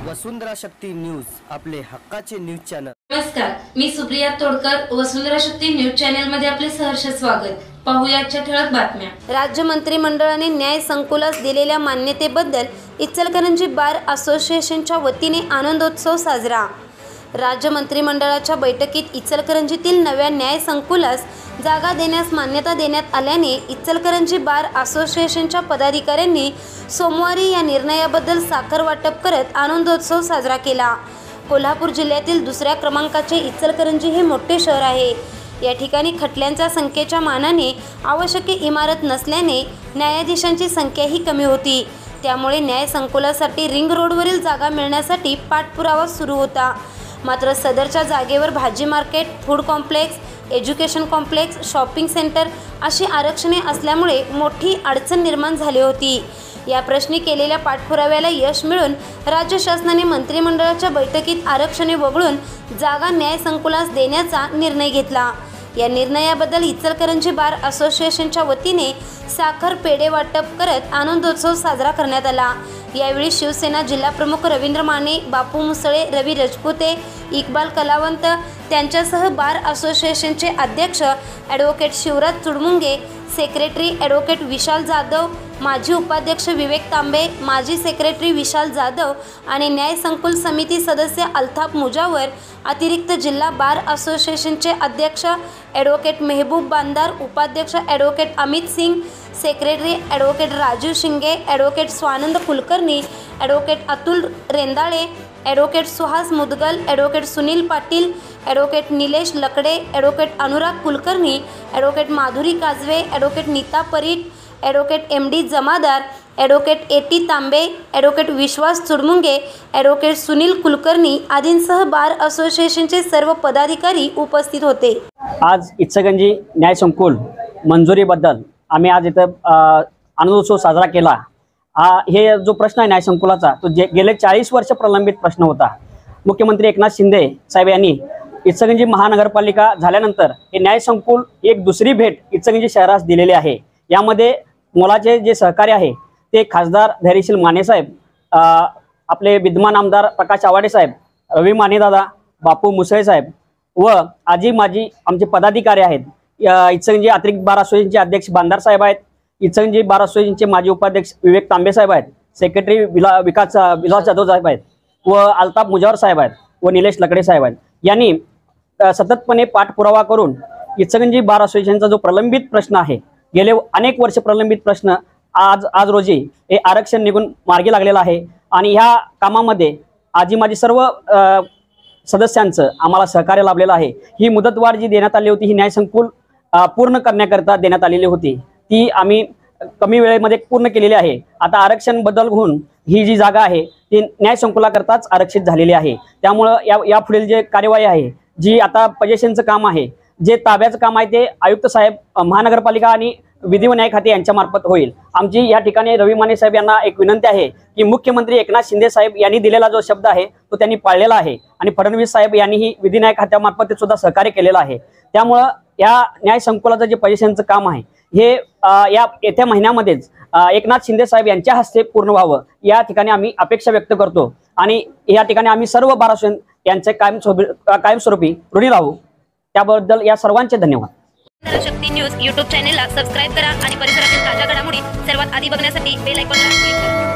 वसुंधरा Shakti news, आपले हक्काचे news channel. नमस्कार, मी सुप्रिया तोडकर, वसुंधरा शक्ती न्यूज चॅनल मध्ये आपले सहर्ष स्वागत। पाहूया आजच्या ठळक बातम्या। राज्य मंत्रिमंडळाने न्याय संकुलास दिलेल्या मान्यतेबद्दल इचलकरंजी बार असोसिएशनच्या वतीने आनंदोत्सव साजरा। राज्य मंत्रिमंडळाच्या बैठकीत इचलकरंजीतील नव्या न्याय संकुलास जागा देण्यास मान्यता देण्यात आल्याने इचलकरंजी बार असोसिएशनच्या पदाधिकाऱ्यांनी सोमवारी या निर्णयाबद्दल साखर वाटप करत आनंदोत्सव साजरा केला। कोल्हापूर जिल्ह्यातील दुसऱ्या क्रमांकाचे इचलकरंजी हे मोठे शहर आहे। या ठिकाणी खटल्यांच्या संख्येच्या मानाने आवश्यक इमारत नसल्याने न्यायाधीशांची संख्याही कमी होती। त्यामुळे न्याय संकुलासाठी रिंग रोडवरील जागा मिळण्यासाठी पाठपुरावा सुरू होता। मात्र सदरच्या जागेवर भाजी market, food complex, education complex, shopping centre अशी आरक्षणे असल्यामुळे मोठी अडचण निर्माण झाली होती। या प्रश्नी केलेल्या पाठपुराव्याला यश मिळून राज्य शासनाने मंत्रिमंडळाच्या बैठकीत आरक्षणे वगळून जागा न्याय संकुलास देण्याचा निर्णय घेतला। या निर्णयाबद्दल इचलकरंजी बार असोसिएशनच्या वतीने साखर पेढे वाटप करत आनंदोत्सव साजरा करण्यात आला। यावेळी शिवसेना जिल्हा प्रमुख रवींद्र माने, बापू मुसळे, रवी राजपुते, इक्बाल कलावंत त्यांच्यासह बार असोसिएशनचे अध्यक्ष advocate Shivraj Chudmunge, secretary advocate Vishal Jadhav, माजी उपाध्यक्ष विवेक तांबे, माजी सेक्रेटरी विशाल जाधव आणि न्याय संकुल समिती सदस्य अल्ताफ मुजावर, अतिरिक्त जिल्हा बार असोसिएशनचे अध्यक्ष ॲडव्होकेट मेहबूब बांदार, उपाध्यक्ष advocate Amit Singh, secretary advocate Rajiv Shinge, advocate Swanand Kulkarni, advocate Atul Rendale, advocate Suhas Mudgal, advocate Sunil Patil, advocate Nilesh Lakde, advocate Anurag Kulkarni, advocate Madhuri Kajwe, advocate Neeta Parit, advocate MD Jamadar, advocate AT Tambe, advocate Vishwas Chudmunge, advocate Sunil Kulkarni आदींसह बार असोसिएशनचे सर्व पदाधिकारी उपस्थित होते। आज इचलकरंजी न्याय संकुल मंजुरीबद्दल आम्ही आज इथं आनंदोत्सव साजरा केला। हे जो प्रश्न आहे न्याय संकुलाचा तो गेले 40 वर्ष प्रलंबित प्रश्न होता। मुख्यमंत्री एकनाथ शिंदे साहेब यांनी इचलकरंजी महानगरपालिका झाल्यानंतर हे न्याय संकुल एक दुसरी भेट इचलकरंजी शहरास दिलेली आहे। यामध्ये मोलाचे जे सहकार्य आहे ते खासदार धैर्यशील माने साहेब, आपले विद्यमान आमदार प्रकाश आवाडे साहेब, रवी माने दादा, बापू मुसळे साहेब व आजी माजी आमचे पदाधिकारी आहेत। इचलकरंजी अतिरिक्त बार असोसिएशनचे अध्यक्ष बांदार साहेब आहेत, इचलकरंजी बार असोसिएशनचे माजी उपाध्यक्ष विवेक तांबे साहेब आहेत, सेक्रेटरी विकास जाधव साहेब आहेत व अल्ताफ मुजावर साहेब आहेत व निलेश लकडे साहेब आहेत। यांनी सततपणे पाठपुरावा करून इचलकरंजी बार असोसिएशनचा जो प्रलंबित प्रश्न आहे, गेले अनेक वर्ष प्रलंबित प्रश्न आज रोजी हे आरक्षण निघून मार्गी लागलेला आहे। आणि ह्या कामामध्ये आजी माजी सर्व सदस्यांचं आम्हाला सहकार्य लाभलेलं आहे। ही मुदतवाढ जी देण्यात आली होती ही न्याय संकुल पूर्ण करण्याकरता देण्यात आलेली होती, ती आम्ही कमी वेळेमध्ये पूर्ण केलेली आहे। आता आरक्षण बदल होऊन ही जी जागा आहे ती न्याय संकुलाकरताच आरक्षित झालेली आहे। त्यामुळं या पुढील जे कार्यवाही आहे, जी आता पोजेशनचं काम आहे, जे ताब्याचं काम आहे ते आयुक्त साहेब, महानगरपालिका आणि विधी व न्याय खाते यांच्यामार्फत होईल। आमची या ठिकाणी रवी माने साहेब यांना एक विनंती आहे की मुख्यमंत्री एकनाथ शिंदे साहेब यांनी दिलेला जो शब्द आहे तो त्यांनी पाळलेला आहे आणि फडणवीस साहेब यांनीही विधी न्याय खात्यामार्फत सुद्धा सहकार्य केलेलं आहे। त्यामुळं या न्याय संकुलाचं जे पोजेशनचं काम आहे हे या येत्या महिन्यामध्येच एकनाथ शिंदे साहेब यांच्या हस्ते पूर्ण व्हावं या ठिकाणी आम्ही अपेक्षा व्यक्त करतो। आणि या ठिकाणी आम्ही सर्व बार असोसिएशन यांचे कायमस्वरूपी ऋणी राहू, त्याबद्दल या सर्वांचे धन्यवाद। वसुंधरा शक्ती न्यूज YouTube चॅनेलला सबस्क्राइब करा आणि परिसरातील ताज्या घडामोडी सर्वात आधी बघण्यासाठी बेल आयकॉनला क्लिक करा।